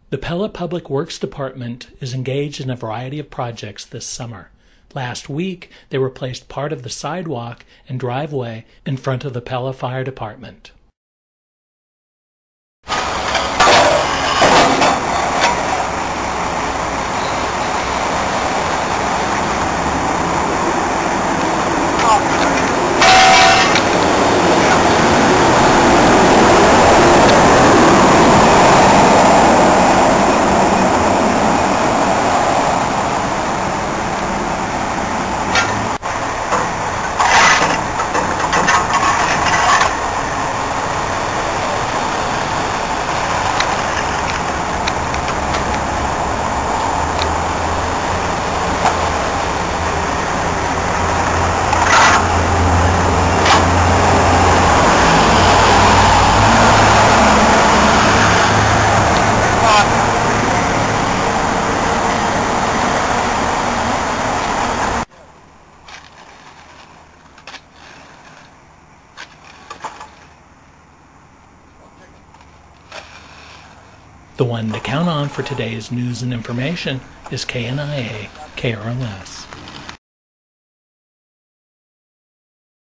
The Pella Public Works Department is engaged in a variety of projects this summer. Last week, they replaced part of the sidewalk and driveway in front of the Pella Fire Department. The one to count on for today's news and information is KNIA KRLS.